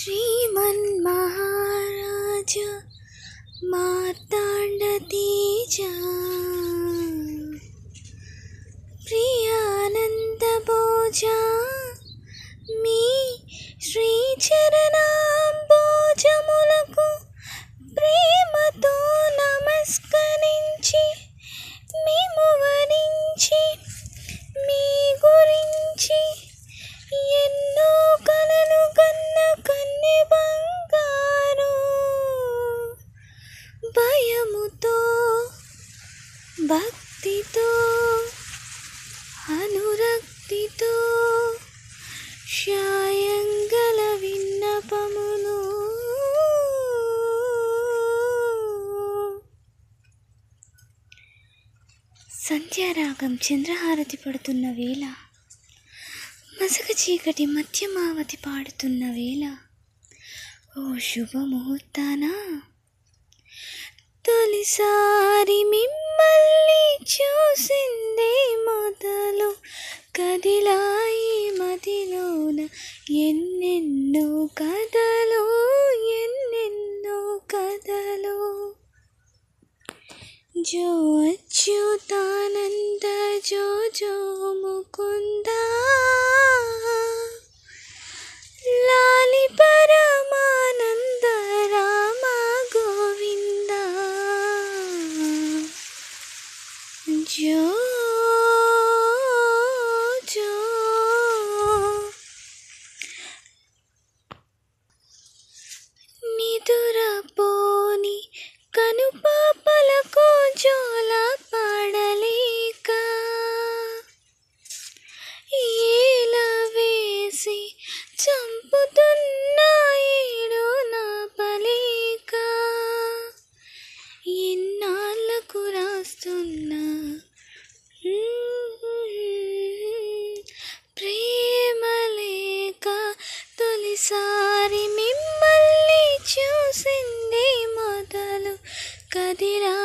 श्रीमन्महाराज मार्ताण्डतेजा प्रियानन्दभोजा మీ శ్రీచరణాంబోజములకు ప్రేమతో నమస్కరించి మేము వరించి మీ గురించి ఎన్నో కలలు కన్న కన్నె బంగారు భయముతో భక్తితో అనురక్తితో శ్యాయంగల విన్నపమును సంధ్యారాగం చంద్రహారతి పడుతున్న వేళ మసక చీకటి మధ్యమావతి పాడుతున్న వేళ ఓ శుభముహూర్తాన తొలిసారి మిమ్మల్ని చూసిందే మొదలు కదిలాయి మదిలోన ఎన్నెన్నో కథలు ఎన్నెన్నో కథలు జో అచ్యుతానంద జో జో ముకుంద లాలి పరమానంద రామ గోవింద జో జో నిదురపోని కనుపాపలకు జోల పాడలేక ఏల వేసి చంపుతున్న ఏడు నాపలేక ఎన్నాళ్ళకు రాస్తున్నా ప్రేమ లేక తొలిసారి మిమ్మల్ని చూసింది మొదలు కదిరా